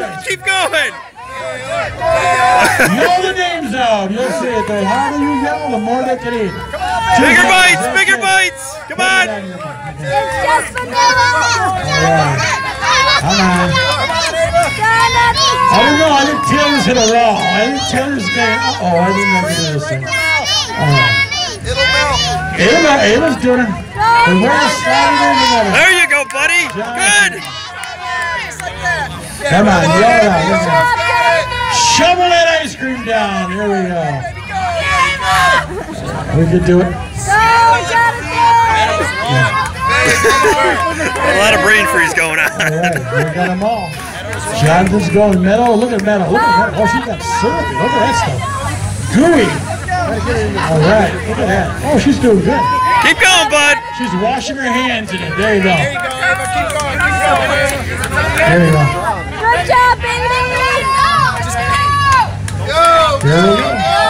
guys. Keep going. Yell the names out. You'll see it. The harder you yell, the more they can eat. Bigger bites, bigger bites. Come on. It's just vanilla. Come on. I don't know. I think Taylor's hit a raw. I think Taylor's going. Uh-oh, I didn't know this thing. Ava's doing it. There you go, buddy. Good. Come on, yell it out. Shovel that ice cream down. Here we go. We can do it. A lot of brain freeze going on. All right, we got them all. Jonathan's going Meadow. Look at Meadow. Look at Meadow. Oh, she's got syrupy. Look at that stuff. Gooey. All right, look at that. Oh, she's doing good. Keep going, bud. She's washing her hands in it. There you go. There you go, Eva. Keep going. Keep going. There you go. Good job, baby. Go. Here we go.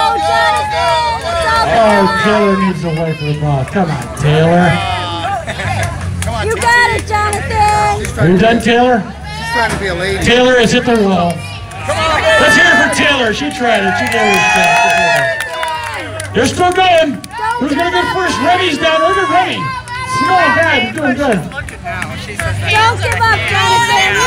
Oh, Taylor needs to wipe her mouth. Come on, Taylor. You got it, Jonathan. Are you done, Taylor? She's trying to be a lady. Taylor has hit the wall. Let's hear it for Taylher. She tried it. She gave it a shot. They're still going. Who's going to get first? Remy's down. Look at Remy. Small guy. He's doing good. Don't give up, Jonathan. You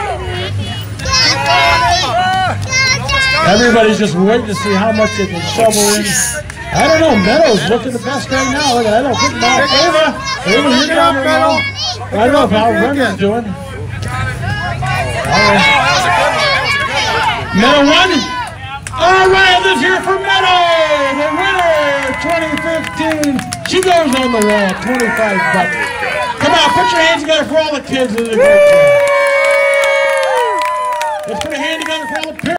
got it. Everybody's just waiting to see how much they can shovel in. I don't know. Meadow's looking the best right now. Look at that. I don't think about Ava, you're down there now. I don't know how Remy's doing. All right. Meadow won. All right, let's hear for Meadow, the winner, 2015. She goes on the wall, 25 bucks. Come on, put your hands together for all the kids in the group. Let's put a hand together for all the parents.